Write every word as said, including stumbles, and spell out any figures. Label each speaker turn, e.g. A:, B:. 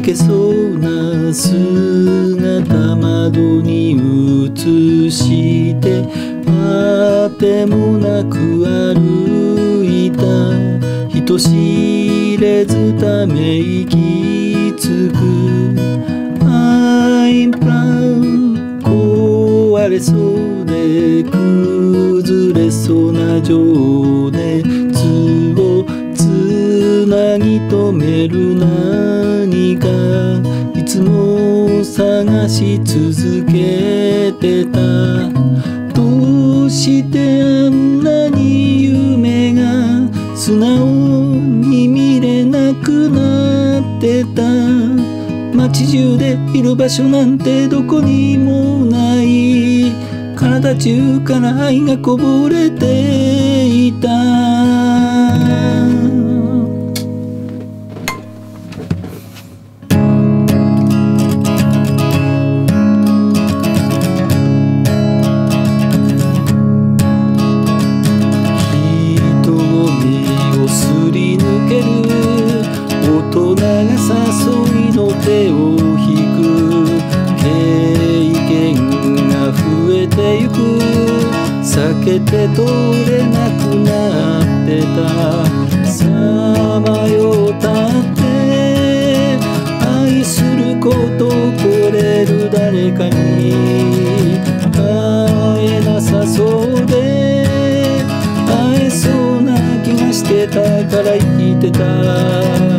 A: けそうな姿窓に映してあてもなく歩いた人知れずため息つく I'm proud 壊れそうで崩れそうな情熱をつなぎ止める何かいつも探し続けてたどうしてあんなに夢が素直に見れなくなってた街中でいる場所なんてどこにもない体中から愛がこぼれていた大人が誘いの手を引く経験が増えてゆく避けて通れなくなってたさまよったって愛することこれる誰かに会えなさそうで会えそうな気がしてたから生きてた